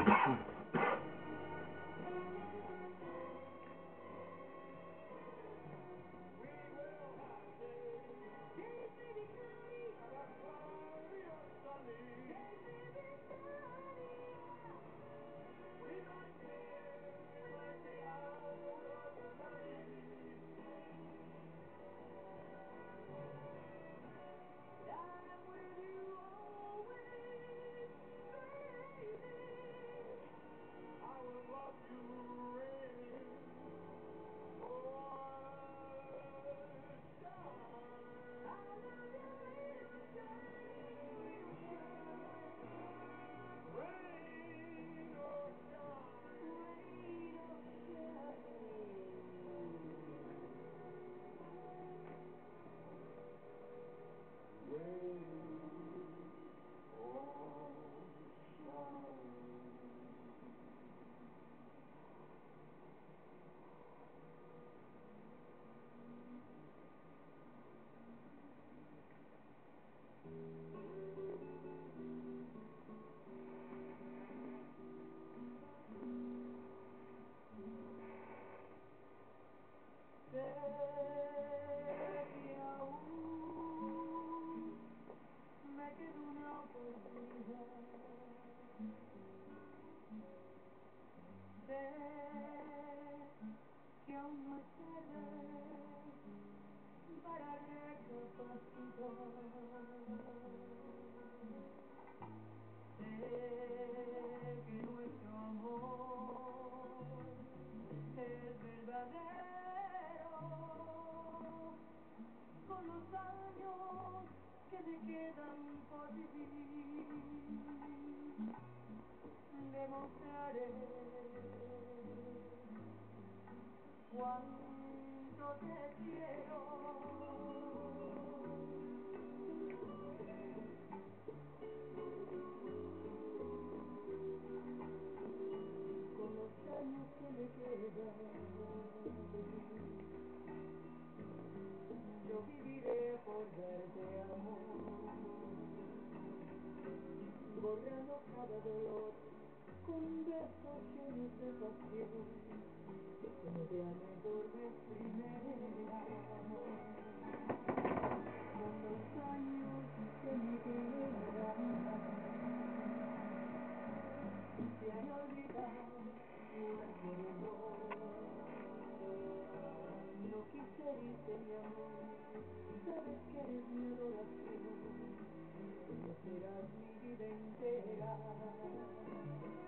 Demostraré cuánto te quiero. Con los años que me quedan, yo viviré por darte amor, borrando cada dolor con besos llenos de pasión, que me vean por vez primera. Con los años que me quedan, quisiera olvidar nuestro dolor. No quise irte, mi amor, sabes que eres mi adoración, tú serás mi vida entera.